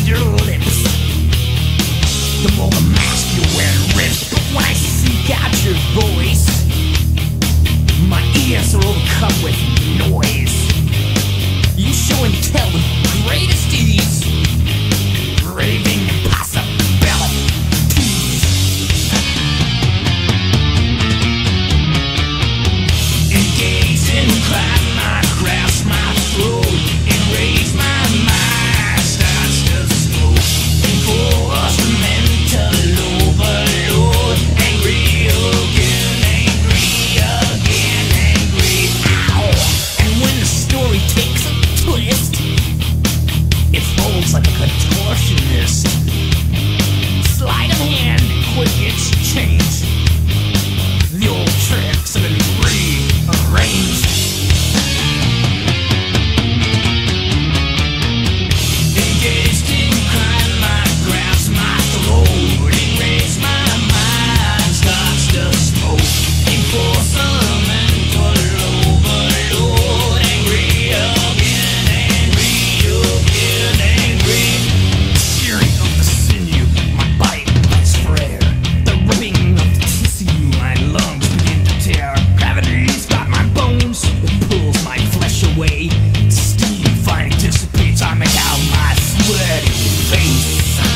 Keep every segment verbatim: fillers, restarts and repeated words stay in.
read your lips. The more the mask you wear rips. But when I seek out your voice, my ears are overcome with noise. You show and tell with greatest ease, raving impossibilities. Engaged in crime, I grasp my throat, enrage my mind starts to smoke. Enforced mental overload, angry again, angry again, angry. Ow! And when the story takes a twist, it folds like a contortionist. Sleight of hand, quick exchange. The old tricks have been rearranged. Engaged in crime, I grasp my throat, enrage my mind starts to smoke. Enforce a mental overload, angry again, angry again, angry. Shearing of the sinew, my body bites for air. The ripping of the tissue, my lungs begin to tear. Gravity's got my bones, it pulls my flesh away. Steam finally dissipates, I make out my sweaty face.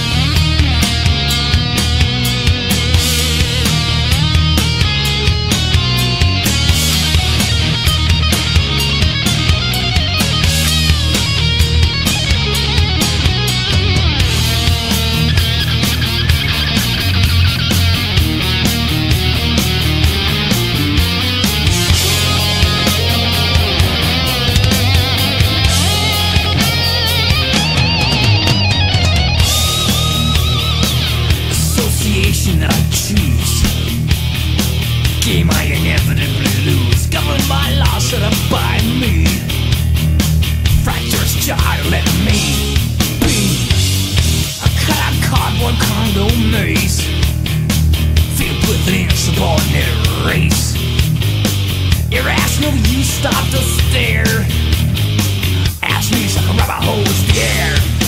Association I choose, game I inevitably lose, governed by laws set up by me. Fractures jar, let me be a cut out cardboard condo maze, filled with an insubordinate race. Irrational, you stop to stare. Ask me like a rubber hose the air.